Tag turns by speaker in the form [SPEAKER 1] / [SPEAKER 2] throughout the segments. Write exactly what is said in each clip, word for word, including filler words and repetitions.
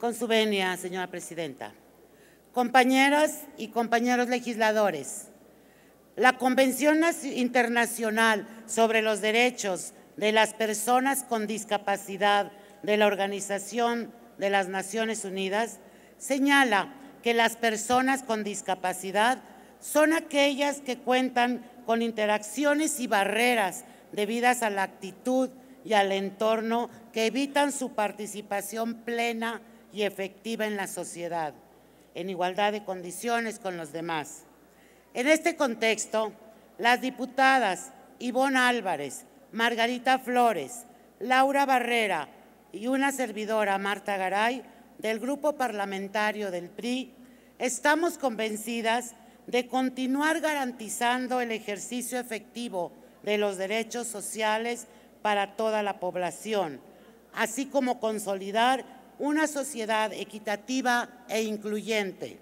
[SPEAKER 1] Con su venia, señora presidenta. Compañeras y compañeros legisladores, la Convención Internacional sobre los Derechos de las Personas con Discapacidad de la Organización de las Naciones Unidas señala que las personas con discapacidad son aquellas que cuentan con interacciones y barreras debidas a la actitud y al entorno que evitan su participación plena y efectiva en la sociedad, en igualdad de condiciones con los demás. En este contexto, las diputadas Ivonne Álvarez, Margarita Flores, Laura Barrera y una servidora, Marta Garay, del Grupo Parlamentario del P R I, estamos convencidas de continuar garantizando el ejercicio efectivo de los derechos sociales para toda la población, así como consolidar una sociedad equitativa e incluyente.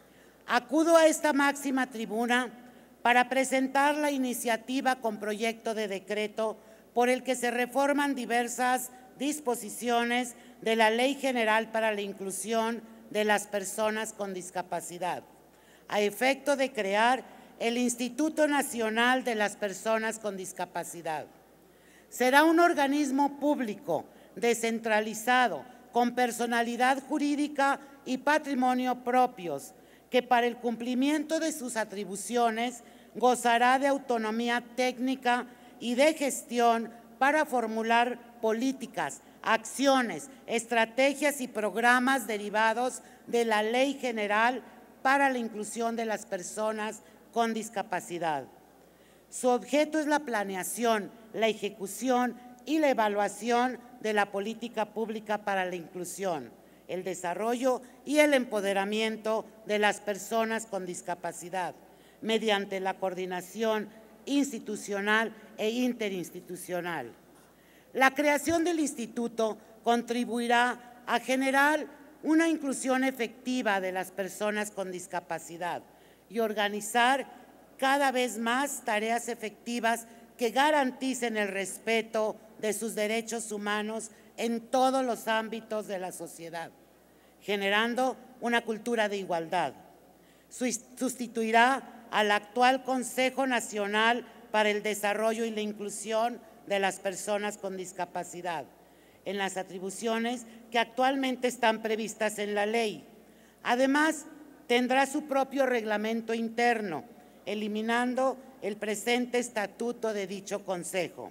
[SPEAKER 1] Acudo a esta máxima tribuna para presentar la iniciativa con proyecto de decreto por el que se reforman diversas disposiciones de la Ley General para la Inclusión de las Personas con Discapacidad, a efecto de crear el Instituto Nacional de las Personas con Discapacidad. Será un organismo público, descentralizado, con personalidad jurídica y patrimonio propios, que para el cumplimiento de sus atribuciones gozará de autonomía técnica y de gestión para formular políticas, acciones, estrategias y programas derivados de la Ley General para la Inclusión de las Personas con Discapacidad. Su objeto es la planeación, la ejecución y la evaluación de la política pública para la inclusión, el desarrollo y el empoderamiento de las personas con discapacidad, mediante la coordinación institucional e interinstitucional. La creación del instituto contribuirá a generar una inclusión efectiva de las personas con discapacidad y organizar cada vez más tareas efectivas que garanticen el respeto de sus derechos humanos en todos los ámbitos de la sociedad, generando una cultura de igualdad. Sustituirá al actual Consejo Nacional para el Desarrollo y la Inclusión de las Personas con Discapacidad, en las atribuciones que actualmente están previstas en la ley. Además, tendrá su propio reglamento interno, eliminando el presente estatuto de dicho Consejo.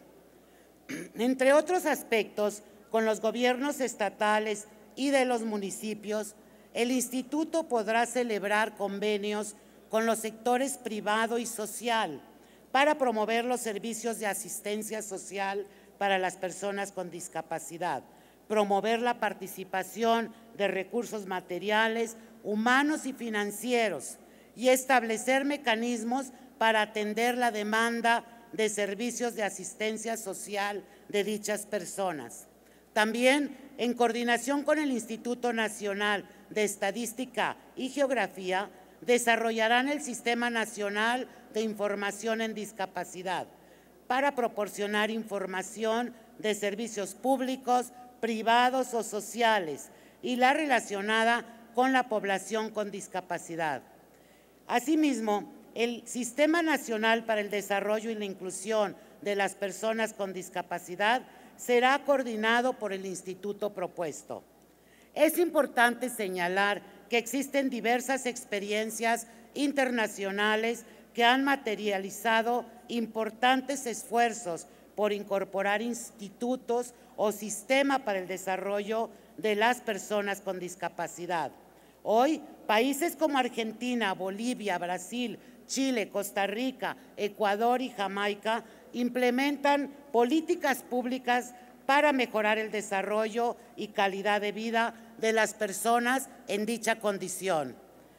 [SPEAKER 1] Entre otros aspectos, con los gobiernos estatales y de los municipios, el Instituto podrá celebrar convenios con los sectores privado y social para promover los servicios de asistencia social para las personas con discapacidad, promover la participación de recursos materiales, humanos y financieros y establecer mecanismos para atender la demanda de servicios de asistencia social de dichas personas. También, en coordinación con el Instituto Nacional de Estadística y Geografía, desarrollarán el Sistema Nacional de Información en Discapacidad para proporcionar información de servicios públicos, privados o sociales y la relacionada con la población con discapacidad. Asimismo, el Sistema Nacional para el Desarrollo y la Inclusión de las Personas con Discapacidad será coordinado por el instituto propuesto. Es importante señalar que existen diversas experiencias internacionales que han materializado importantes esfuerzos por incorporar institutos o sistema para el desarrollo de las personas con discapacidad. Hoy, países como Argentina, Bolivia, Brasil, Chile, Costa Rica, Ecuador y Jamaica implementan políticas públicas para mejorar el desarrollo y calidad de vida de las personas en dicha condición.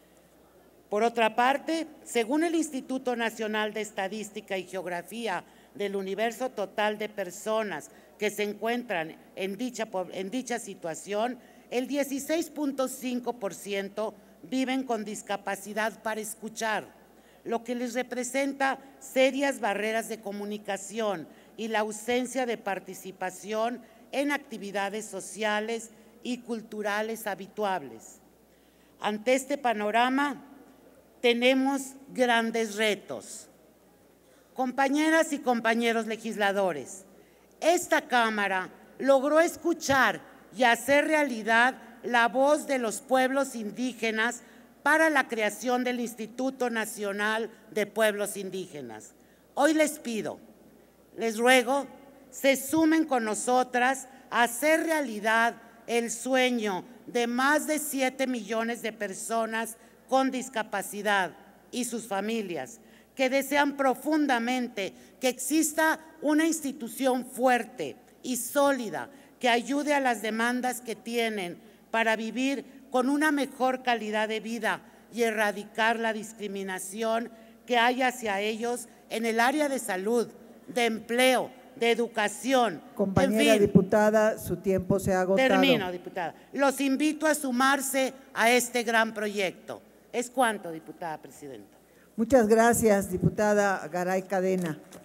[SPEAKER 1] Por otra parte, según el Instituto Nacional de Estadística y Geografía del universo total de personas que se encuentran en dicha, en dicha situación, el dieciséis punto cinco por ciento viven con discapacidad para escuchar, lo que les representa serias barreras de comunicación y la ausencia de participación en actividades sociales y culturales habituales. Ante este panorama, tenemos grandes retos. Compañeras y compañeros legisladores, esta Cámara logró escuchar y hacer realidad la voz de los pueblos indígenas para la creación del Instituto Nacional de Pueblos Indígenas. Hoy les pido, les ruego, se sumen con nosotras a hacer realidad el sueño de más de siete millones de personas con discapacidad y sus familias, que desean profundamente que exista una institución fuerte y sólida que ayude a las demandas que tienen para vivir con una mejor calidad de vida y erradicar la discriminación que hay hacia ellos en el área de salud, de empleo, de educación.
[SPEAKER 2] Compañera
[SPEAKER 1] en fin,
[SPEAKER 2] diputada, su tiempo se ha agotado.
[SPEAKER 1] Termino, diputada. Los invito a sumarse a este gran proyecto. Es cuanto, diputada presidenta.
[SPEAKER 2] Muchas gracias, diputada Garay Cadena.